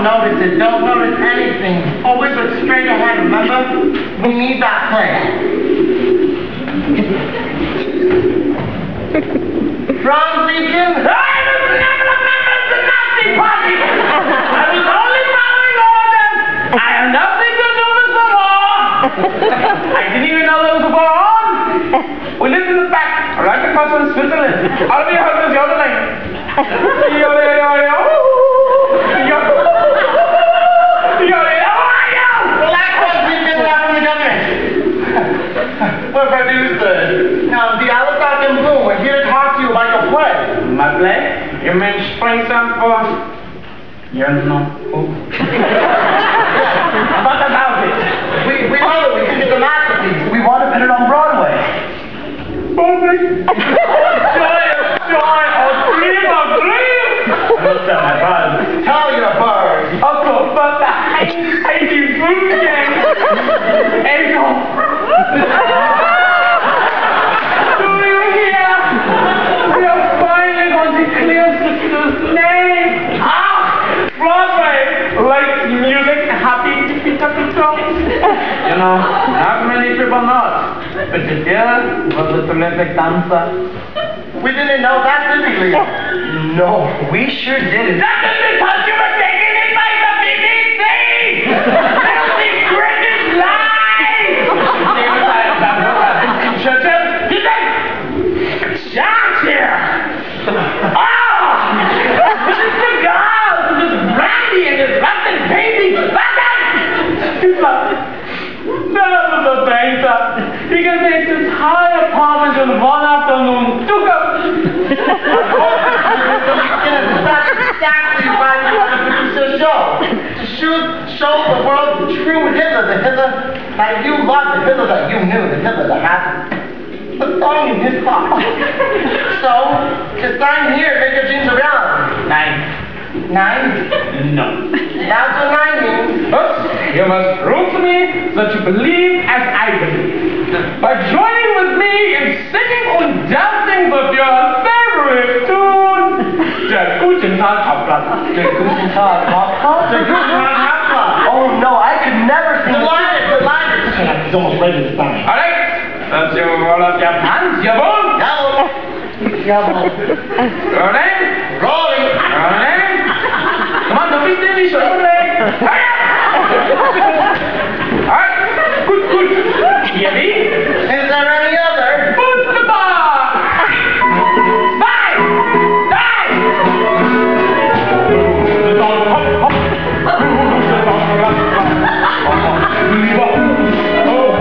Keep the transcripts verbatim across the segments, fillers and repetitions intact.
Don't notice it. Don't notice anything. Always look straight ahead, remember? We need that plan. Franz Liebkind. I was never a member of the Nazi party. I was only following orders. I have nothing to do with the war. I didn't even know there was a war on. We lived in the back, right across from Switzerland. All of your husbands yodeling. Yodel, yodel. What if I do this? Now, the other black and blue, we're here to talk to you about your play. My play? You mean spring some for... You know who? What about it? We, we love it. We think it's a masterpiece. We want to put it on Broadway. Broadway? Joy, joy, oh, dream, oh, dream! I'll tell my birds. Tell your birds. Oh, but I, I do food again. Hey, no. Do you hear? We are finally going to clear Sister's name. Ah! Broadway! Like music, happy tippy-tappy songs. You know, not many people know. But the dear was a terrific dancer. We didn't know that, did we, Leo? No, we sure didn't. That is because you were taken in by the B B C! They're the greatest lies! Churchill, he said, Shakespeare! Oh! This is the girl! This is brandy and this London painting! London! He's like, that was a painter. He can take this high apartment in one afternoon. Took up. That's exactly why you want to produce a show. To shoot, show the world the true Hitler, the Hitler that you loved, the Hitler that you knew, the Hitler that had the song in his heart. So, just sign here, make your dreams a reality. Nine. Nine? No. That's what nine means. But you must prove to me that you believe as I believe. By joining with me in singing and dancing with your favorite tune, Der Guten Tag, Hauptplatz. Der Guten Tag, Hauptplatz? Der Guten Tag, Hauptplatz. Oh no, I could never sing the line. The line. He's almost ready to start. All right. Let's you roll up your pants, jawohl. Jawohl. Jawohl. Rolling. Rolling. Rolling. Come on, don't be silly, rolling. Hurry up. All right. Good, good. Heavy. Is there any other? Put the bar. Five. Five. The dog hop, hop. The dog hop, hop. Oh.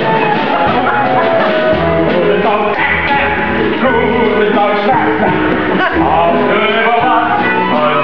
The dog back, back. The dog back, back. I'll do what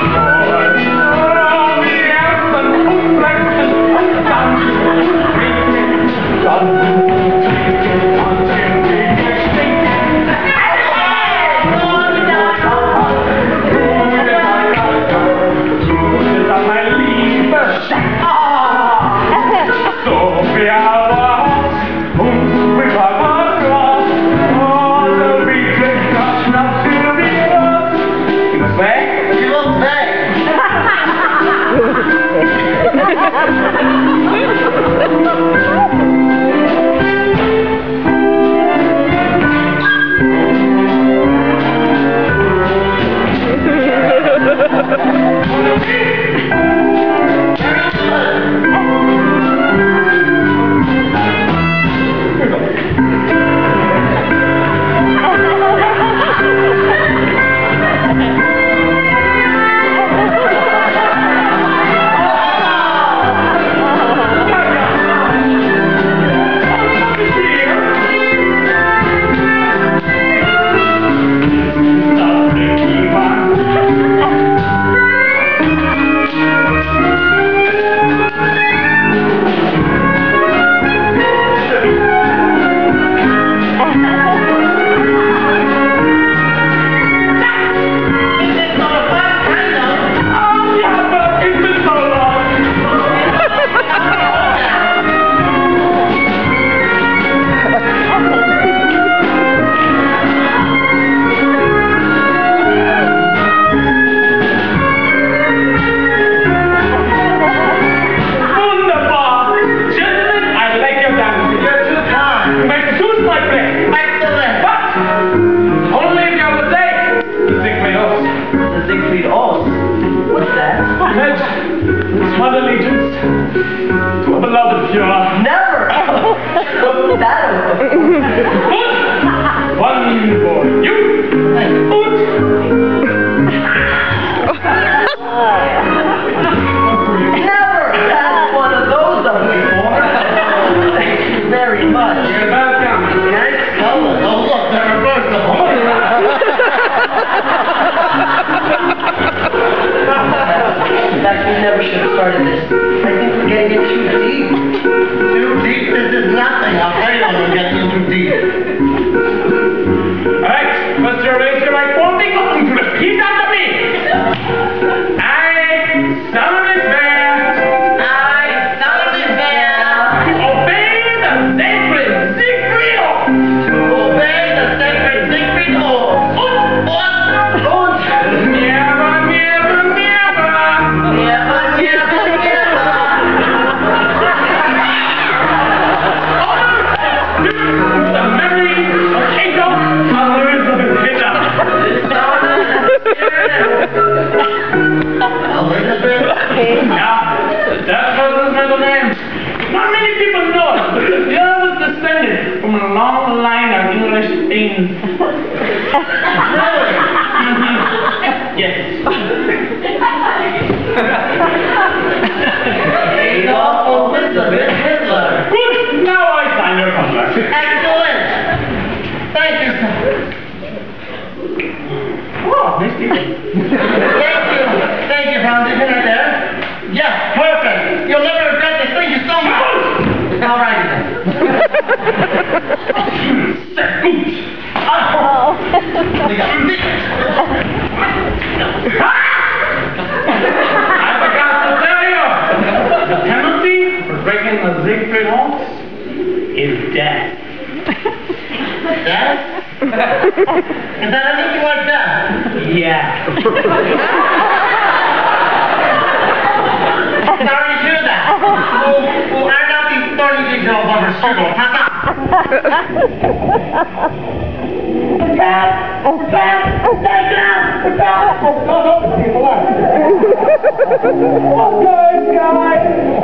Jack, we never should have started this. I think we're getting in too deep. Too deep? This is nothing. I'll tell you when we're getting in too deep. Alright, Mister Racer, I want me to repeat after me. I, solemnly swear. I solemnly swear. To obey the sacred Siegfried oath. To obey the sacred Siegfried oath. Und, und, und. Never, never, never. Never, never, never. The memory of Jacob, others of his Hitler. Yeah, that was his middle name. Not many people know it. He was descended from a long line of English Danes. Really? Mm-hmm. Yes. Adolf Elizabeth Hitler. Good. Now I sign your contract. Excellent. Thank you, sir. Oh, nice people. Thank you. Thank you, Franz. Isn't it there? Yes, perfect. You'll never regret this. Thank you so much. All righty then. Sehr gut. Oh. We got I forgot to tell you. The penalty for breaking the Siegfried oath is death. Death? Is that anything like that? Yeah. Sorry to hear that. We'll, we'll iron out these thorny details over strudel. How's that? Dad! Dad! Dad! Dad! Okay, guys!